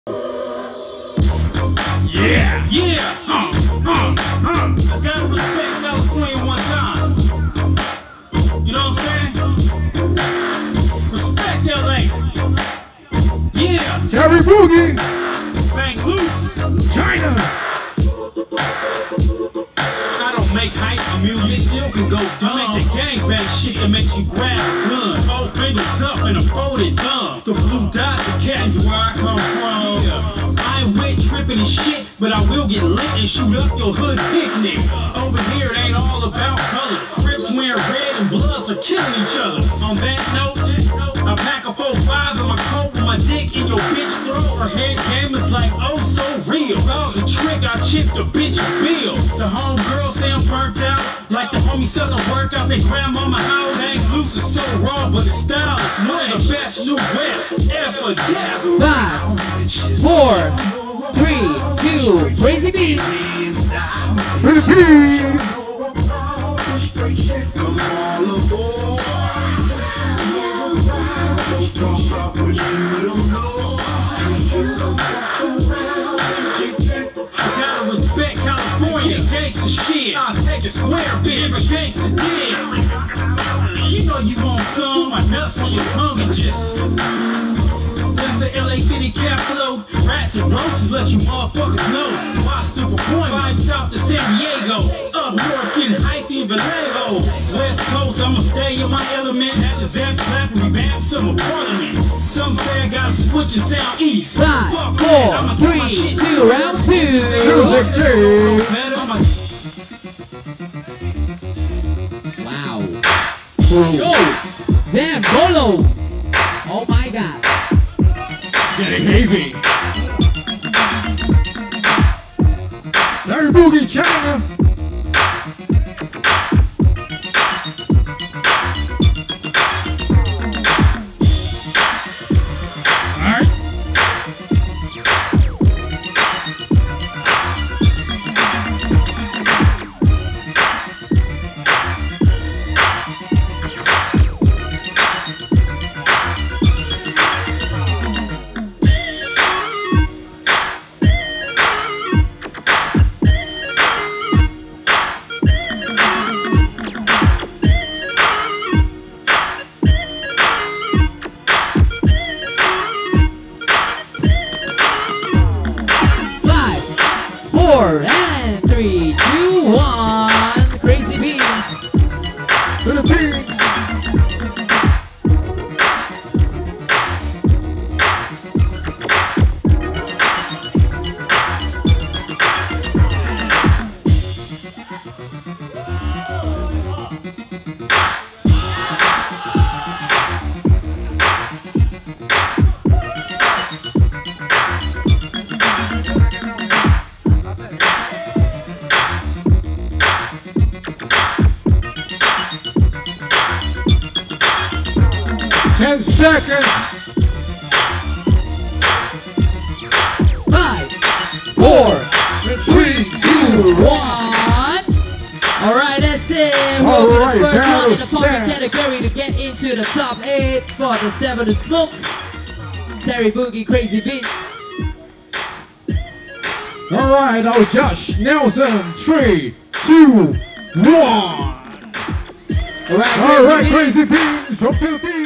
Yeah, yeah. I gotta respect California one time. You know what I'm saying? Respect LA. Yeah. Terry Boogie. Bang loose. China. I don't make hype music, still can go dumb. I make the gangbang shit that makes you grab a gun. 4 fingers up and a folded thumb. The blue dot, the cat is where I come from. Yeah. I ain't with tripping and shit, but I will get lit and shoot up your hood picnic. Over here, it ain't all about colors. Crips wearing red and bloods are killing each other. On that note, I pack a 4-5 in my coat with my dick in your bitch throat. Her head game is like oh so real. That was a trick, I chipped the bitch bill. The homegirl say I'm burnt out, like the homie selling workout. They grab on my house. Ain't loose is so raw, but the style is one of the best new west ever. Yeah. 5, 4, 3, 2, Crazy Beats. Philippines. Come all aboard. Don't talk about what you don't know. I gotta respect California, gangsta shit. I'll take a square, bitch, give a gangsta deal. You know you want some, my nuts on your tongue and just. There's the LA City capital. Rats and roaches let you motherfuckers know. Why stupid point? 5 south to San Diego. Up north in Hythe and Vallejo. West Coast, I'ma stay in my element. That's a zap clap and revamp some parliament. Some say I gotta switch and sound east. 5, 4, 3, 2, round 2. Music team. Wow. Yo, damn, Bolo. Oh my god. Getting heavy. Terry Boogie, China. And 3, 2, 1. Crazy Beats. Philippines. Seconds. 5, 4, 3, 2, 1. Alright, that's it. We'll be the first one in the public category to get into the top 8 for the 7 to Smoke. Terry Boogie, Crazy Beats. Alright, now Josh Nelson. 3, 2, 1. Alright, Crazy Beats from Philippines.